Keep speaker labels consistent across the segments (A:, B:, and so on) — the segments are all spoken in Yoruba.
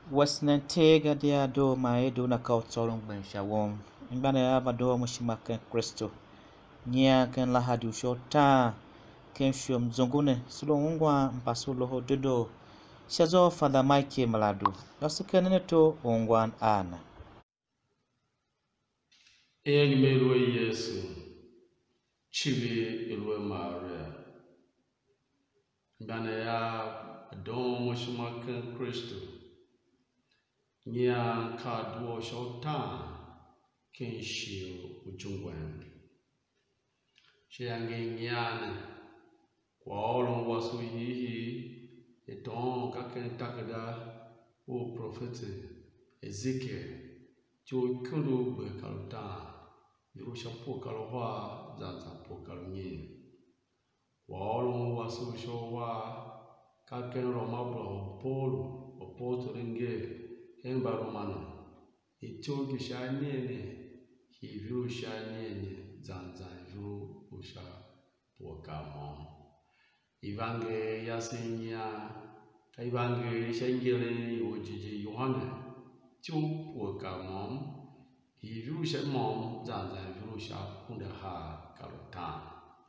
A: wasnantega dia do maedo na kautsolong ben shawom imbana ya bado mushimaken Kristo nya ken Lahahdi ushota ken shum Mzungu ne sulongwa mpasu Lohodedoo shazo Fada Micheal Meladu yasikenene to ongwan ana
B: Melo Yesu Chibi Elwe Maria Imbana ya bado mushimaken Kristo nya kadwo shota ken shio ujungwan shiange nyane kwa olon wasu hihi eton kaken takada o prophète Ezekiel jo kundo be kaluta yuru shapo kalwa zanza po kalunye kwa olon wasu showa kaken roma bro polo opoto ringe Emba Romano, Itogi Shanene, he viru Shanene, Zanza viru Usha Pokamo. Ivange Yasinya, Ivange Shangele, Ojiji Yohane, Two Pokamo, he viru Shamom, Zanza viru Shakundaha Kalutan.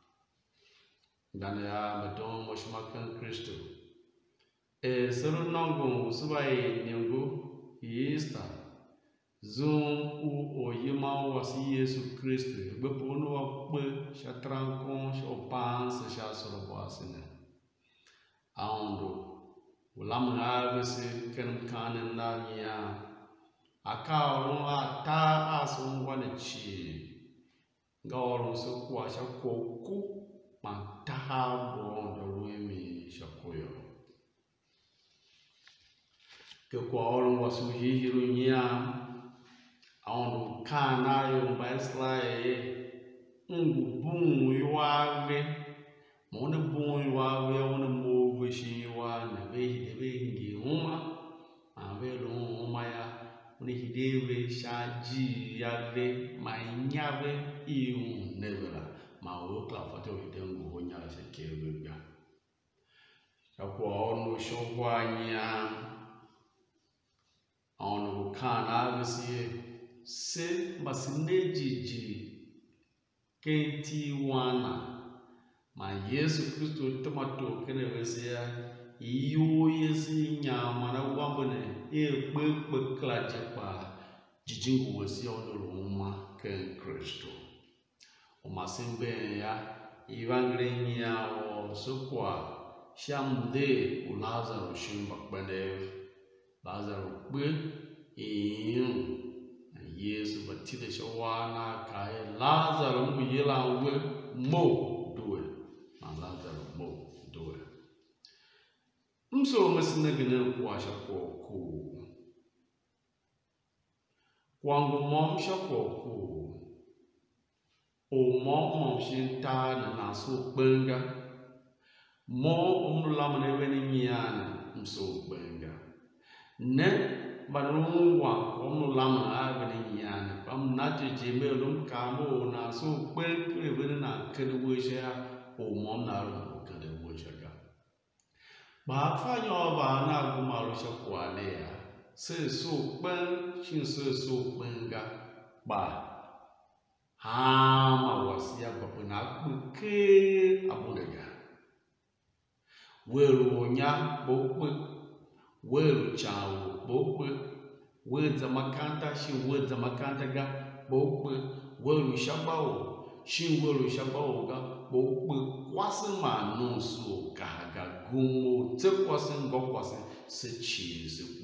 B: Dania Madon Moshmakan Christo. Serunango Subai Nyango. Easter Zoom u oyima wasi Yesu Kristo bepono akpe shatrankon shopan se shasoro wasine aundo ulam havese ken kanen na nya akawon ata asun wane chi ngawon so kwa shakoku ma tahabo ndo wemi shakoyo ke kwa olon wasu hihiru nya aonu kana yo mbaslae bun yuave mona bun yuave ona mowe shiwa na be ngi uma avelo uma ya oni hideve shaji yave mainyave iu nevela ma wo kla fato hidengo honya la sekebe ga kwa onu shobwa nya on kana visi se basinejiji kenti wana ma Yesu Kristo tomato kene visi ya iyo yesi nyama na wambone kpe klaje pa jijingu wasi ono roma ken Kristo o masimbe ya evangelization o sokwa shamde u Lazarus shimba bane Lazarus gbe Yesu batide shawana kai Lazarus mu yela we mo doe ma Lazarus mo doe mso mesina gene kwa shako ku kwangu mom shako ku o mom shinta na so benga mo umlamane weni nyana mso benga ne banungwa onu lama abeni nyane pam naje jeme lum kamo na so kwe na kedu sha o mom na ru kedu sha ba fa yo ba na gumaru sha kwale ya se so ben shin se so benga ba ha ma wasia ba na kuke abunga weru nya bo welu chawo bokwe wedza makanta shi wedza makanta ga bokwe welu shabawo shi welu shabawo ga bokwe kwase manusu ga gumo tse kwase ngokwase se chi zikwe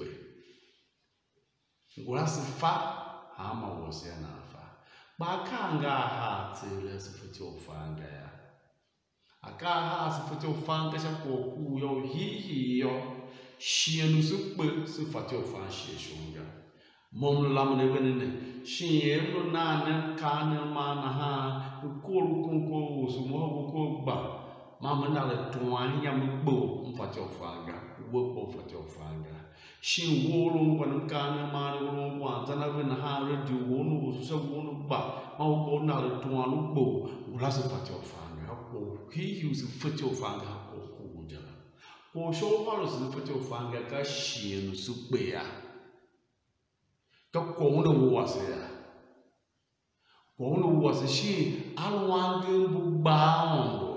B: ngurasi fa hama wose na fa bakanga ha tsele sifuti ofanga ya aka ha sifuti ofanga sha koku yo hihi yo Shienu sukpe se fati ofan sheshunga mom lamne benene shienu nane kane mana ha kulu kunko sumo ko ba mama na le twani ya mbo mfati ofanga wo fati ofanga shin wolo kwan kane mana wolo kwa tana ben ha redu wonu so wonu ba ma wo na le twanu bo wala se fati ofanga ko he use fati ofanga ko ko jala ko show palos the fati ofanga ka shienu sukpe ya ka kono wase ya kono wase shi alwange bubaondo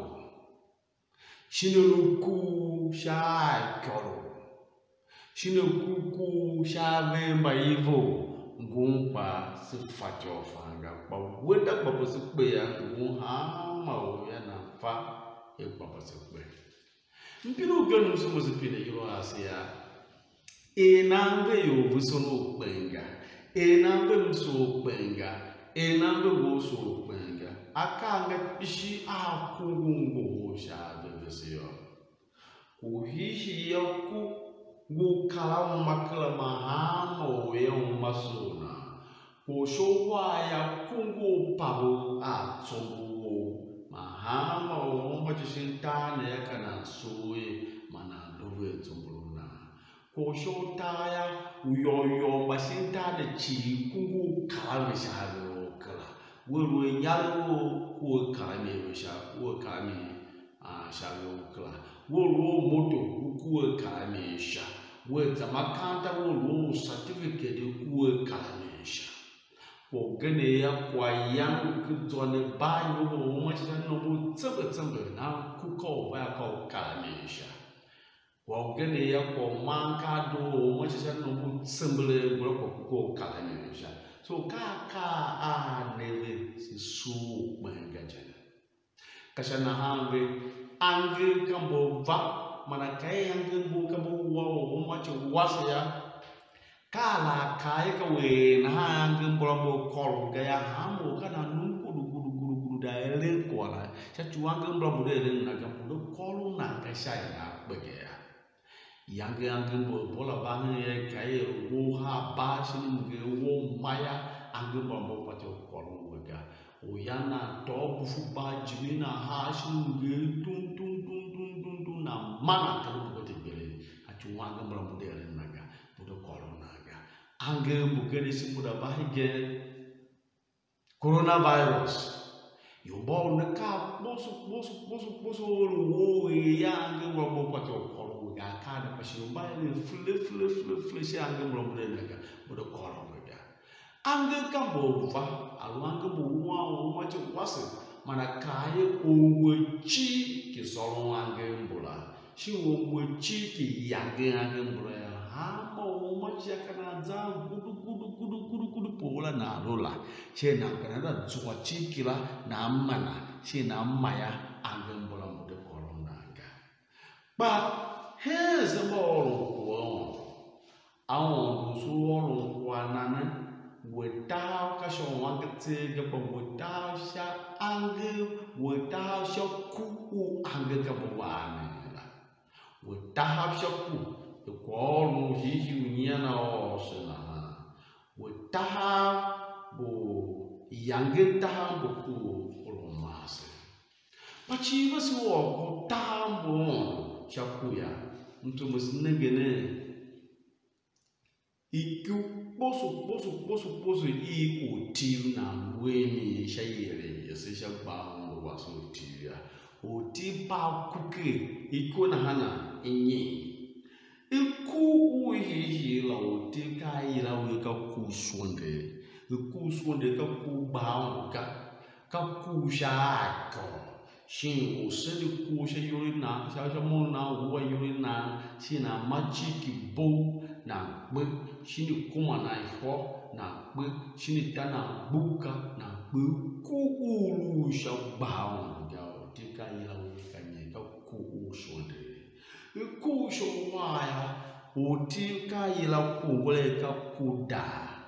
B: shinoku sha koro shinoku sha vemba ivo ngumpa sifacho fanga ba weda babo sikpe ya ngha ma o ya na fa e babo sikpe mpino ganu so mozipine yiro asia enambe yo busono benga enambe mso benga enambe goso benga akanga ishi akungungo sha bebesio uhishi yoku gukala makala mahamo yo masuna kushowa ya kungu pabo atsombo mahama omachishintane yakana suye mana dove tsombruna koshotaya uyoyo basintane chi kungu kala shalo kala wewe nyalo ko kala sha ko kala shalo kala wewe moto ko kala sha wewe zamakanta wewe certificate ko kala sha ogene ya kwa yangu kutone banyo umachita nobu tsebe na kuko ba ka kalamisha ogene ya kwa manka do umachita nobu tsembele bro kuko kalamisha so kaka a neve si su mangaje kashana hambe ange kambo va mana kai ange bu kambo wa umachi wasya kala kai ka we na hangi mbolabo kol ga ya hamu kana nuku da ele kola cha chuanga mbolabo de ele na ga mbo kolu na ka shai na bege ya yangi mbo bola bangi ye kai wo ha ba shin nge wo maya angi mbolabo pa cho kolu ga o yana to bufu ba jibina ha shin nge tun na mana ka bu ko te bele a chuanga mbolabo de ele na ga bo kolu ange mugeni simuda bahige coronavirus yombo neka boso wo ya ange mbo kwato kolo ga kana pashimba ni fle shi ange mbo neka bodo kolo ga ange kambo va alwange bo wa o macho wase mana kaye owe chi ki solo ange mbola shi owe chi ki yange ange mbola ya hama umachi kana za gudu pola na rola che na kana da zwa chikila na mana che na maya angembola mode corona ga ba heze bolo ko awon so woro kwanana weta ka sho wangete ga ba weta sha ange weta sha ku ange ka bwana weta sha ku the call he uniana or sena with taha bo yangen taha boku olomase pachi was wo tambo chakuya mtumus negene iku boso i utim na weni shayere yese shaba waso tiya uti pa kuke ikona hana inyi iku uhihi la uti kai la we ka kusonde ka kubao ka kushako shin usedi kusha yurina sha mona uwa yurina sina machiki bo na gbe shini kuma na iho na gbe shini tana buka na gbe ku ulu sha bao ga uti kai la we ka nye ka kusonde kusho waya utika ila kungule kakuda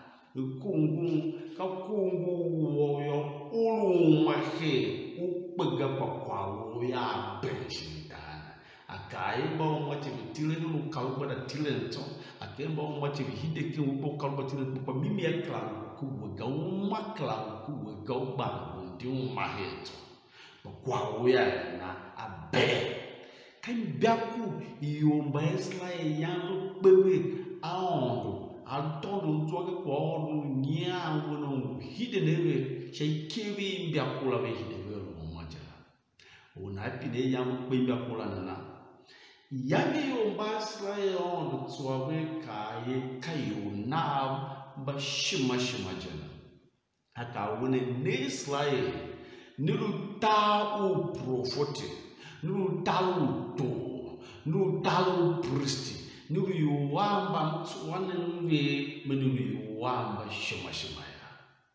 B: kungu woyo ulumahe upega pakwawo ya benshintana akaiba umati vitile nulu kaluba da tilento akemba umati vihideke upo kaluba tilento kwa mimi ya klamu kuwega umakla kuwega ubangu ndi umaheto pakwawo ya na abe Kambiaku yomba esla yango bewe aondo altondo ntoke kwa ondo nyawo no hidenewe shekewi mbiakula we hidenewe lo majala ona pide yam mbiakula nana yami yomba esla yondo tsuwe kaye kayo na ba shima jana aka wone neslaye nilu ta o profoti nilu ta o to nilu ta o priesti nilu yuwamba mtsuwane nwe menilu yuwamba shima ya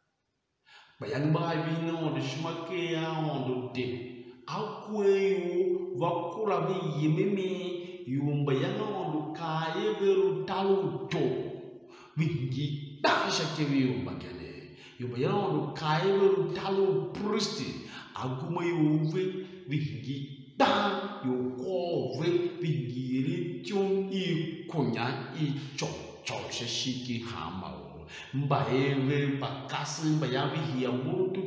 B: bayang ba vino de shima ke ya ondo de akweyo vakura be yimimi yumba yanga ondo kaye beru talu to wingi tasha kewi yumba kene yumba yanga ondo kaye beru talu priesti aguma yuve wingi ta yukove wingi ritium I kunya I chok shiki hama mbaeve bakasi mbayavi hiya mutu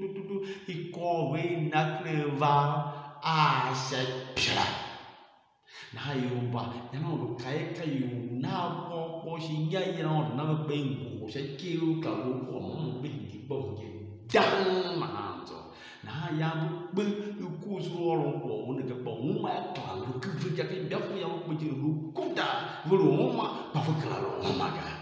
B: ikove nakleva asha pira na yumba yano kaeka yu na po shinya yano na bengu shakiru ka ko mo bingi bonge dan manzo na ya bu ku suro ko woni ga bon ma ta lu ku ja ke dafu ya ko jiru kuda vulu ma pa fakala lo maga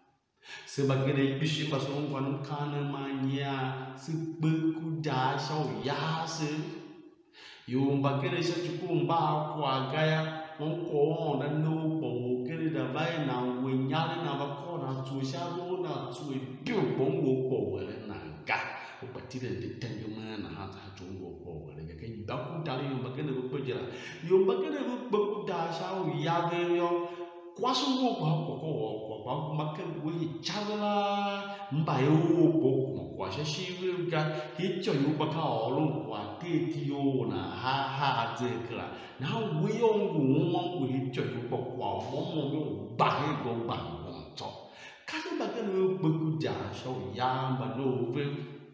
B: sebagai bishop pasong kan kana manya sebeku dasau yase yung bagere sa chukumba kwa gaya mongko na no bo kere da vai na wenyale na bako na tuisha ro na tui biu bongo ko wele na ga upatile de tengema na hata chungo ko wele ga kai baku dali yung bagere ko jira yung bagere ko dasau yave yo kwasu wo kwa maken we chavela mbayo bo kwa shiwe ga hicho yu baka olu kwa tetio na ha zekla na we yongu mo hicho yu kwa mo yo ba he go ba to kaso baken we boku ja so ya ba no ve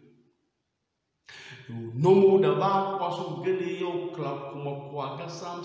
B: no da ba kwasu gele yo kla kuma kwa ga sam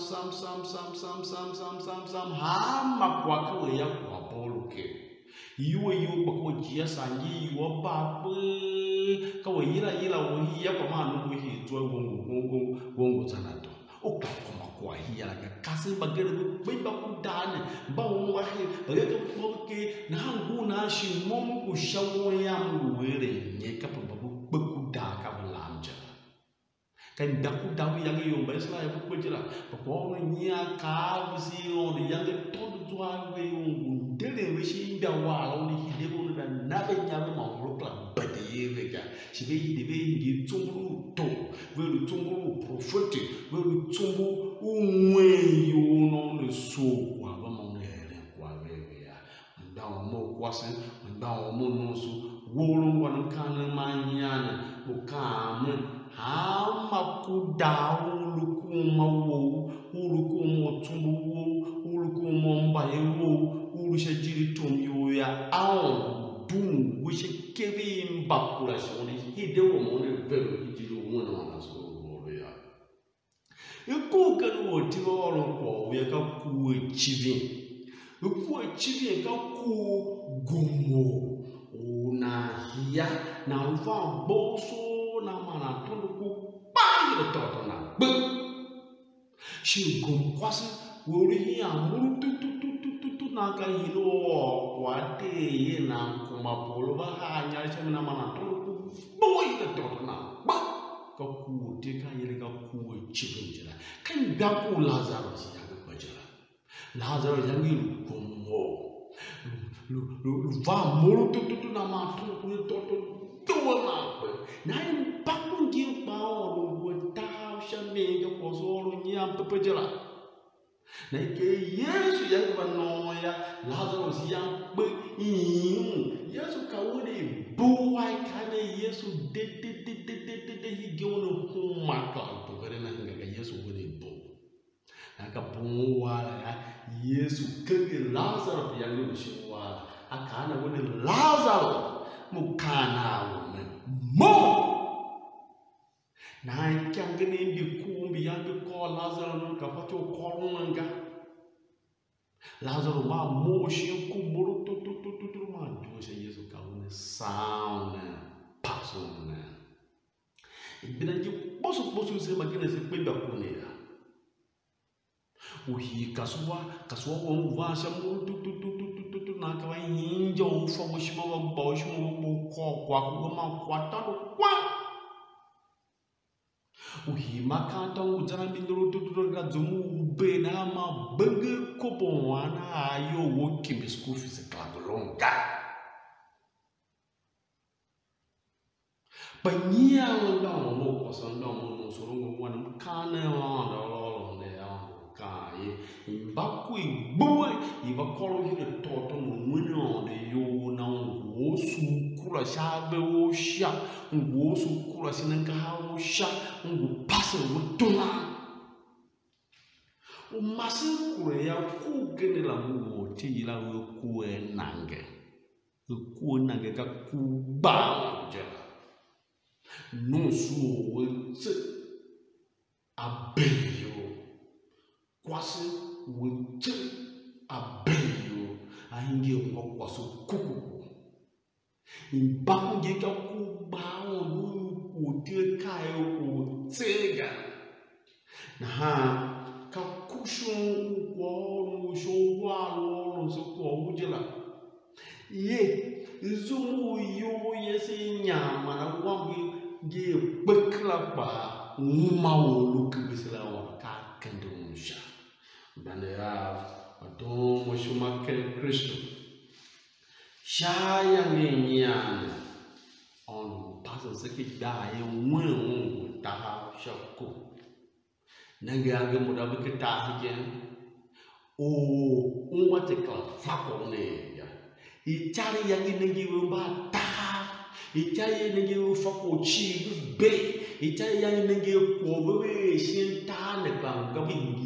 B: ha ma kwa ko ya kwa bolu ke iwe yu ba ko jia sanyi yu ba pe ka we yila wo hiya kwa ma no hi to wongo tanato o ka kuma kwa hiya la kasi ba gele be ba ku dane ba wo wa he ba ga ko ke na ngu na shi mom ku shawo ya mu were nye ka pa ba ku da ka kan daku dawi yang yo baisla ya bu jira ko nya ka bisi on yang todo tuan we on dele we shi nda wa on hide bo na na be nya be ma ro kla bade we ga shi be hide be ngi tumuru to we lu tumuru prophet we lu tumbu unwe yo no le so wa ba mo le kwa we ya nda mo kwase nda mo no so wo lo wa kan ma nya na ko ka me hama kuda ulukuma wo ulukumo tumbu wo ulukumo mbaye wo ulushajiri tumyo ya au dum wishe kevi mbakula shoni hide wo mo ne vero hijiri wo na so wo ya eko kan wo ti wo ro ko we ka ku chivi ka ku gomo una hiya na ufa boso na mana tolu ku pai de toto na bu shi gum kwasi wori hi amuru tu na ka hilo kwa te ye na kuma polo ba ha nya che na mana tolu ku boy de toto na ba ka ku te ka ye ka ku chibin jira kan da ku lazaro si ya ka jira lazaro yangi gomo lu va muru tu na ma tolu ku toto na bakungi bawo wo ta shame ga kozoro nya pepejela na ke yesu ya ba no ya lazarus ya pe yesu ka woni buwai ka ne yesu de hi gono kuma ka to gare na ga yesu woni bo na ka buwa ya yesu ke lazarus ya ni shi wa aka na woni lazarus mukana woni mo na kyangene bi kumbi yambi ko lazaro ka fato ko nga lazaro ma mo shi ku muru tu ma do se yesu ka woni sauna pasona ibina ji bosu se magina se pe ba ko ne ya Uhi kaswa wong washa mu tu na ka hinjo fo mo shimo bo ko kwa ku ma kwata kwa. Uhi makanta ujana binduru tu ga zumu be na ma benge ko bo wana ayo wo kimi school fees klagolonga. Panyang dong mo kosan dong mo surung wan kana on de kai bakui boy iba kolo hile toto no de yo na wo su kula shabe wo sha wo su kula sinanga wo sha ngo pase wo tuna o masu kula ya ku gene la mo ti la wo ku nange ka ku ba ja no su wo tse abeyo kwasi wote abeyo aingi okwaso kukuku imbange ka kubawo wote kayo otega na ha ka kusho wo sho wa so ko ujela ye izumu yo yesi nyama na wangi ge bekla ba uma wo lukibisela wa ka kandumusha Banera adon mo shumake Kristo shaya nginyane on paso seki dae mwe ta shako nangange mudabe kita higen o umate kala fako ne ya itali yangi nengi wumba ta itali nengi fako chi be itali yangi nengi ko be shin ta ne kala gabi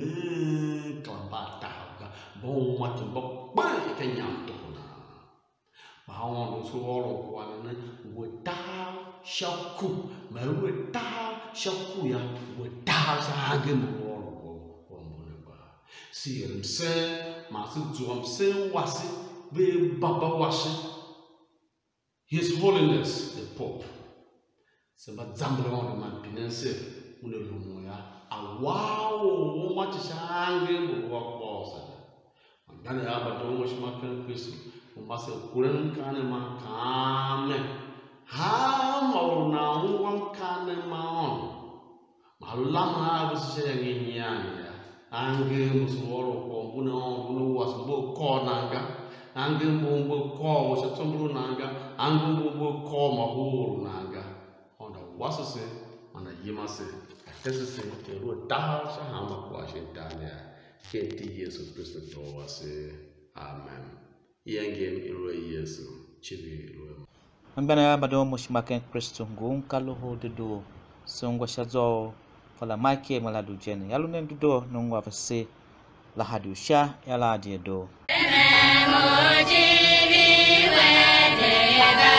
B: bon mati bok ba ke nyam to na ba won so ro ko na wo ta shaku ma wo ta shaku ya wo ta sa ge mo ro ko mo ne ba si mse ma su zuam se wasi be baba wasi His Holiness the Pope se ba zambre on man pinense une lo mo ya awao wo mati sa ge mo ko sa Dane aba do mo shima kan Kristo mo mase kuren kane ma kame ha mo na won kane ma on malama ba se nginyane ya ange mo so ro ko buno was bo ko nanga ange mo bo ko so tombro nanga ange mo bo ko ma huru nanga onda wasase ona yimase atese te ro da sa ha ma kwa she dane Kenti Yesu Kristo towase amen yengem iro Yesu chibi iro
A: Mbana bado mushmaken Kristo ngunka Lohodedoo songo shazo fala Micheal Meladu jeni yalunen dudo nungwa vese Lahahdi usha yala diedo